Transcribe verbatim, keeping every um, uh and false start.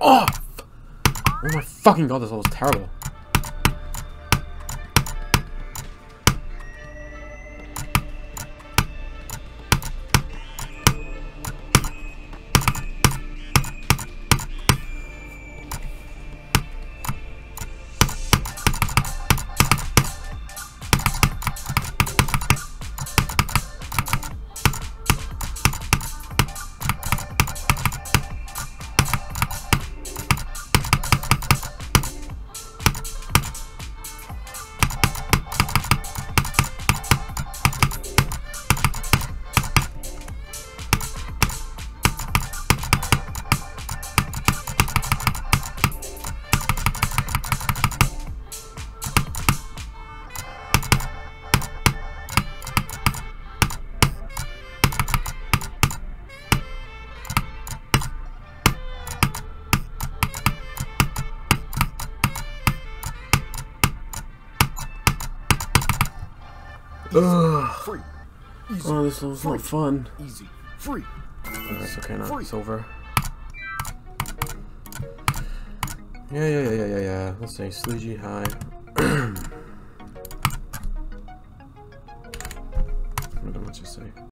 Oh! Oh my fucking god, this level's terrible. Ugh. Free. Easy. Oh, this was not fun. Easy. Free. Oh, that's okay now. It's over. Yeah, yeah, yeah, yeah, yeah, yeah. Let's say Sleegey, hi.